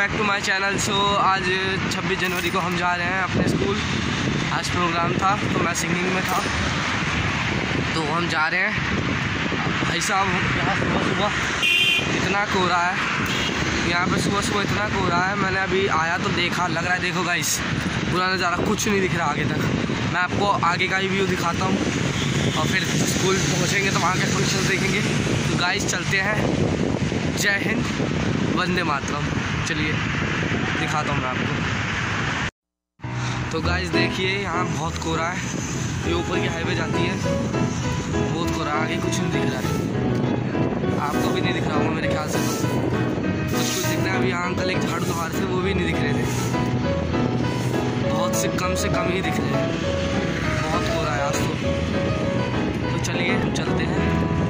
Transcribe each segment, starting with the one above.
Back to my channel. So आज 26 जनवरी को हम जा रहे हैं अपने स्कूल। आज प्रोग्राम था तो मैं सिंगिंग में था, तो हम जा रहे हैं। भाई साहब यहाँ सुबह इतना कोहरा है, यहाँ पे सुबह इतना कोहरा है। मैंने अभी आया तो देखा, लग रहा है देखो गाइस पूरा नज़ारा कुछ नहीं दिख रहा आगे तक। मैं आपको आगे का ही व्यू दिखाता हूँ और फिर स्कूल पहुँचेंगे तो वहाँ के फंक्शन देखेंगे। तो गाइस चलते हैं। जय हिंद, वंदे मातरम। चलिए दिखाता हूँ मैं आपको। तो गाइस देखिए यहाँ बहुत कोहरा है, ये ऊपर की हाईवे जाती है, बहुत कोहरा, आगे कुछ नहीं दिख रहा है। आपको भी नहीं दिख रहा होगा मेरे ख्याल से, तो कुछ दिख रहा है। अभी यहाँ अंकल एक झाड़ू लगा रहे थे, वो भी नहीं दिख रहे थे, बहुत से कम ही दिख रहे हैं। बहुत कोहरा है आज तो चलिए हम चलते हैं।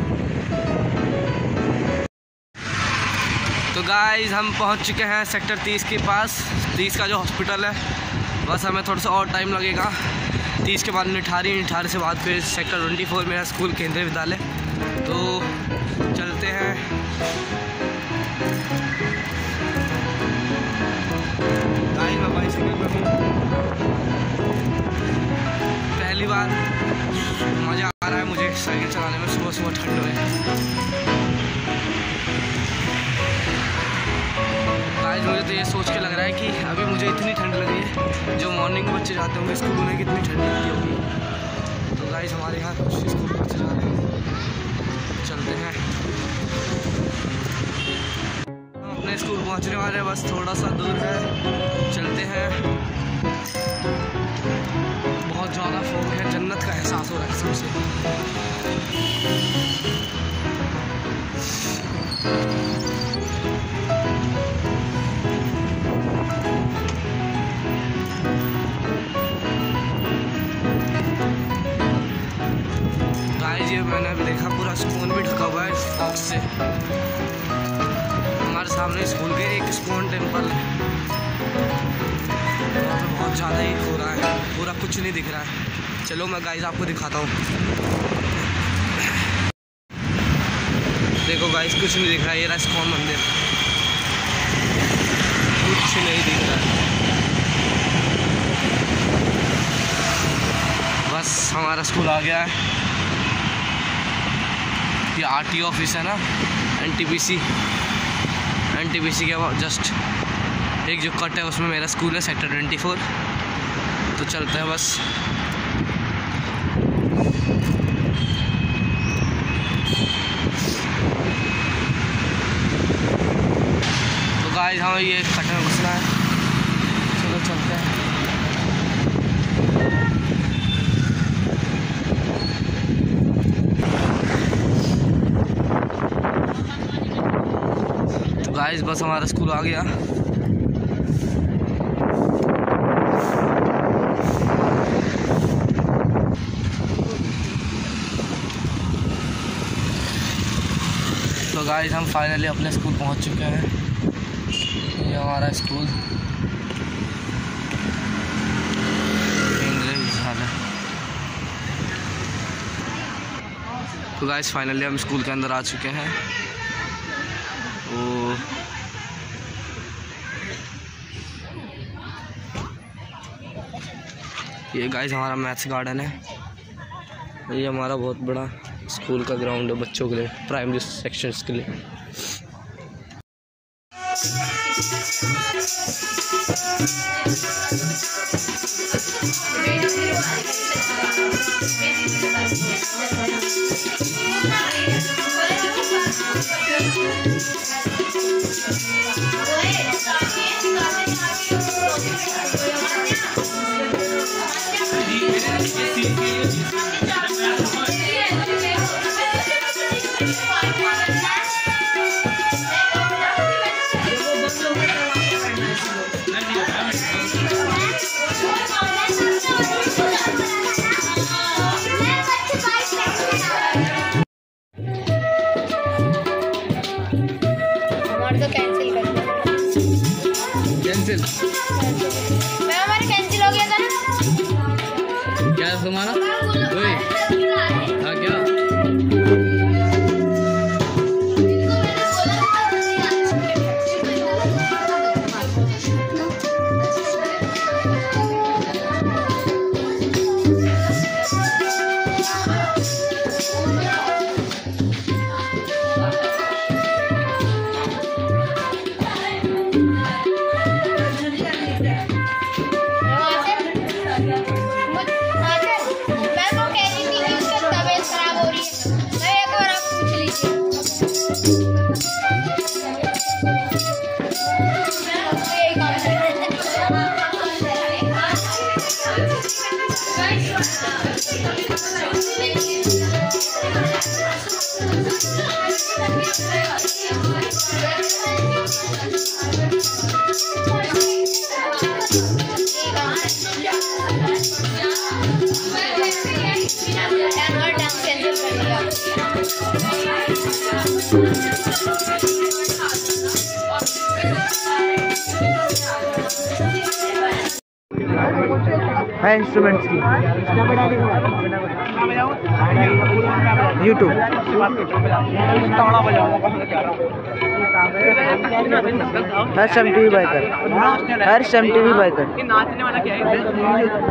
तो गाइस हम पहुंच चुके हैं सेक्टर 30 के पास, 30 का जो हॉस्पिटल है। बस हमें थोड़ा सा और टाइम लगेगा। 30 के बाद निठारी से बाद फिर सेक्टर 24 मेरा स्कूल केंद्रीय विद्यालय। तो चलते हैं। गाइस मैं बाइसिकल पे हूँ, पहली बार मज़ा आ रहा है मुझे साइकिल चलाने में सुबह ठंड में। आज मुझे तो ये सोच के लग रहा है कि अभी मुझे इतनी ठंड लग रही है, जो मॉर्निंग में बच्चे जाते होंगे स्कूल में कितनी ठंड लगती होगी। तो गाइस हमारे यहाँ कुछ स्कूल के बच्चे जा रहे हैं, चलते हैं। हम अपने स्कूल पहुँचने वाले हैं, बस थोड़ा सा दूर है, चलते हैं। बहुत ज़्यादा फॉग है, जन्नत का एहसास हो रहा है कसम से। ये मैंने अभी देखा पूरा स्पून भी ढका हुआ है फॉग से। हमारे सामने स्कूल के एक स्पून टेम्पल है, वहाँ पे बहुत ज़्यादा ही हो रहा है, पूरा कुछ नहीं दिख रहा है। चलो मैं गाइस आपको दिखाता हूँ। देखो गाइस कुछ नहीं दिख रहा है, ये रहा इस्कॉन मंदिर, कुछ नहीं दिख रहा है। बस हमारा स्कूल आ गया है। ये आरटीओ ऑफिस है ना, एनटीपीसी के जस्ट एक जो कट है उसमें मेरा स्कूल है, सेक्टर 24। तो चलते हैं बस। तो गाइस हमें ये कट में घुसना है, चलो चलते हैं। गाइस बस हमारा स्कूल आ गया। तो गाइस हम फाइनली अपने स्कूल पहुंच चुके हैं। ये हमारा स्कूल केंद्रीय विद्यालय। तो गाइस फाइनली हम स्कूल के अंदर आ चुके हैं। ये गाइस हमारा मैथ्स गार्डन है। ये हमारा बहुत बड़ा स्कूल का ग्राउंड है बच्चों के लिए, प्राइमरी सेक्शंस के लिए। कैंसिल मैं हमारा कैंसिल हो गया था ना। क्या तुम्हारा क्या है इंस्ट्रूमेंट्स की YouTube Harsh MTV biker, Harsh MTV biker. नाचने वाला क्या है?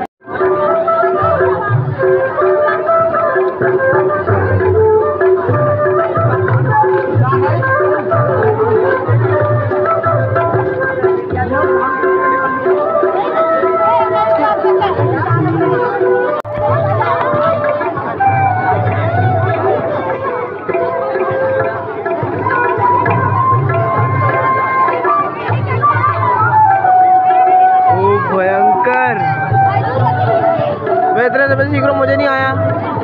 भयंकर। मैं इतने समय सीख रहा हूँ, मुझे नहीं आया।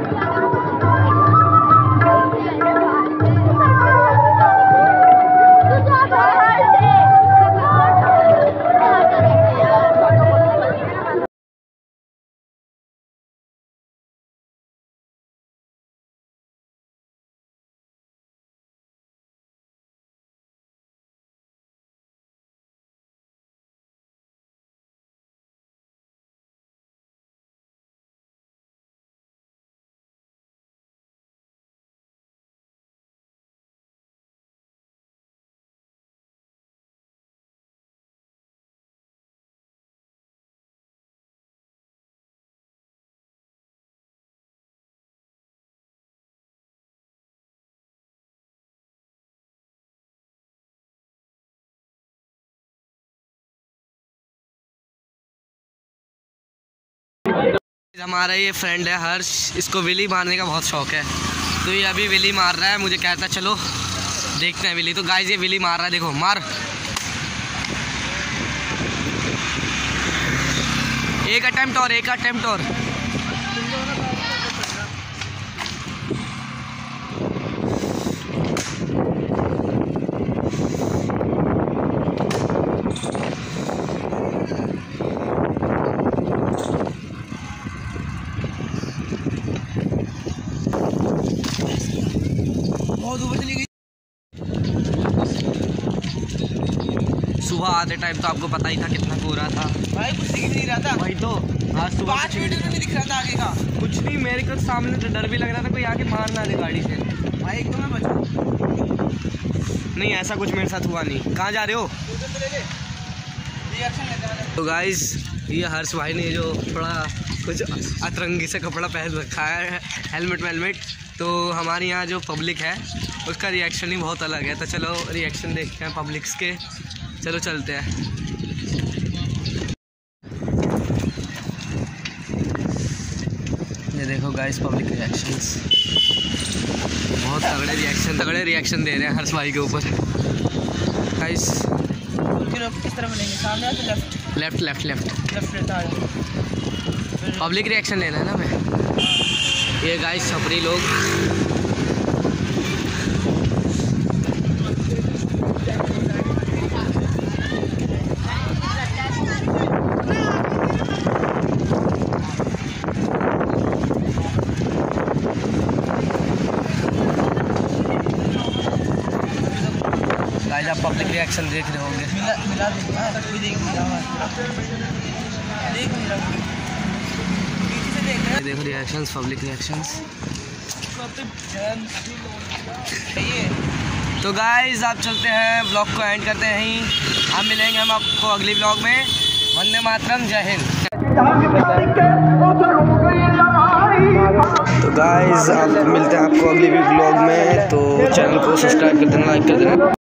हमारा ये फ्रेंड है हर्ष, इसको विली मारने का बहुत शौक है, तो ये अभी विली मार रहा है। मुझे कहता है चलो देखते हैं विली। तो गाइस ये विली मार रहा है, देखो मार। एक अटेम्प्ट और, एक अटेम्प्ट और। सुबह आते टाइम तो आपको पता ही था कितना कोहरा था भाई, कुछ दिख नहीं रहा था। भाई तो आज सुबह 5 मिनट में नहीं दिख रहा था आगे का कुछ नहीं। मेरे को सामने तो डर भी लग रहा था कोई आके मार ना दे गाड़ी से। भाई, एकदम मैं बचा नहीं, ऐसा कुछ मेरे साथ हुआ नहीं। कहाँ जा रहे हो? तो गाइस ये हर्ष भाई ने जो थोड़ा कुछ अतरंगी से कपड़ा पहन रखा है, हेलमेट वेलमेट, तो हमारे यहाँ जो पब्लिक है उसका रिएक्शन ही बहुत अलग है। तो चलो रिएक्शन देखते हैं पब्लिक्स के। चलो चलते हैं। ये देखो गाइस पब्लिक रिएक्शंस, बहुत तगड़े रिएक्शन दे रहे हैं हर्ष भाई के ऊपर। गाइस किस तरह मिलेंगे? सामने या तो लेफ्ट? लेफ्ट। लेफ्ट आ जाओ। पब्लिक रिएक्शन लेना है ना मैं। ये गाइस छपरी लोग गाइस, आप पब्लिक रिएक्शन देख रहे होंगे। मिला कोई देख नहीं रहा। देखो रिएक्शंस, पब्लिक रिएक्शंस। तो गाइस आप चलते हैं, ब्लॉग को एंड करते हैं यहीं। हम मिलेंगे हम आपको अगली ब्लॉग में। वंदे मातरम, जय हिंद। तो गाइस आप मिलते हैं आपको अगली ब्लॉग में। तो चैनल को सब्सक्राइब कर देना, लाइक कर देना।